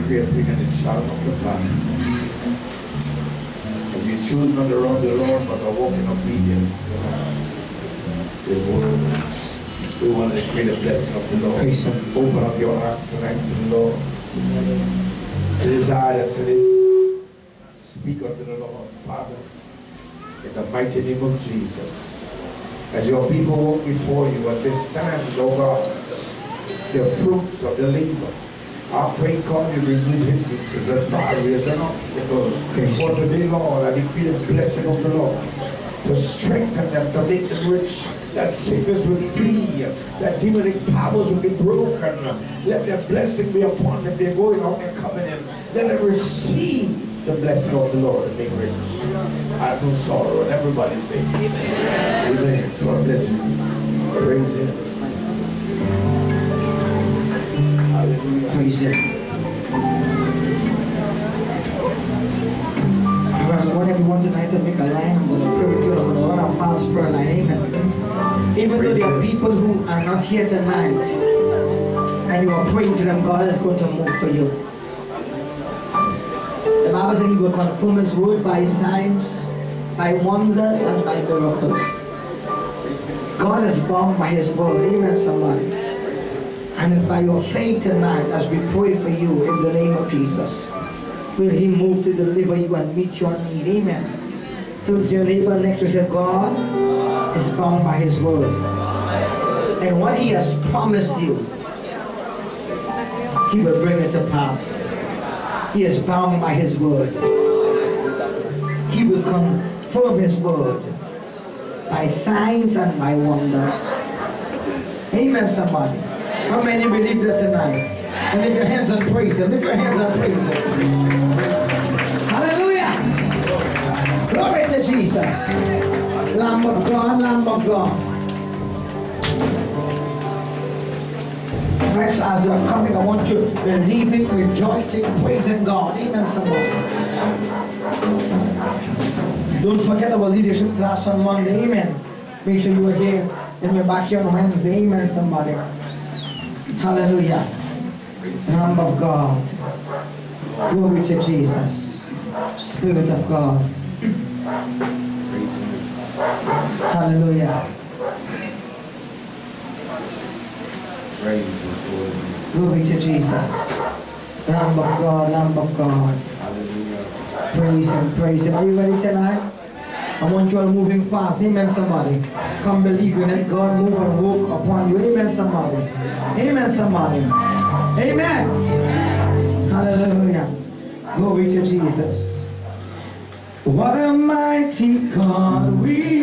great thing and it shall come to pass. If you choose not to run the Lord, but to walk in obedience to His word, we want to decree the blessing of the Lord. Open up your hearts tonight to the Lord. The desire that's in it. Speak unto the Lord, Father, in the mighty name of Jesus. As your people walk before you at this time, O God, the fruits of the labor. I pray, God, you remove hindrances and barriers and obstacles. For today, Lord, I decree the blessing of the Lord to strengthen them, to make them rich, that sickness will flee, that demonic powers will be broken. Let their blessing be upon them. They're going out and coming in. Let them receive the blessing of the Lord and make rich. I have no sorrow. And everybody say, Amen. Amen. God bless you. Praise Him. Hallelujah. Praise Him. I want everyone tonight to make a line. I'm going to pray with you. I'm going to run a fast prayer line. Amen. Even though there are people who are not here tonight and you are praying for them, God is going to move for you. The Bible says He will confirm His word by signs, by wonders, and by miracles. God is bound by His word. Amen, somebody. And it's by your faith tonight as we pray for you in the name of Jesus. Will He move to deliver you and meet your need? Amen. To your neighbor next to say, God is bound by His word. And what He has promised you, He will bring it to pass. He is bound by His word. He will confirm His word by signs and by wonders. Amen, somebody. How many believe that tonight? And lift your hands and praise Him. Lift your hands and praise Him. Hallelujah. Glory to Jesus. Lamb of God, Lamb of God. Friends, as you are coming, I want you believing, rejoicing, praising God. Amen, somebody. Don't forget our leadership class on Monday. Amen. Make sure you are here and you're back here on Wednesday. Amen, somebody. Hallelujah. Lamb of God. Glory to Jesus. Spirit of God. Hallelujah. Glory to Jesus. Lamb of God, Lamb of God. Hallelujah. Praise Him, praise Him. Are you ready tonight? I want you all moving fast. Amen, somebody. Come believing that God move and work upon you. Amen, somebody. Amen, somebody. Amen. Hallelujah. Glory to Jesus. What a mighty God we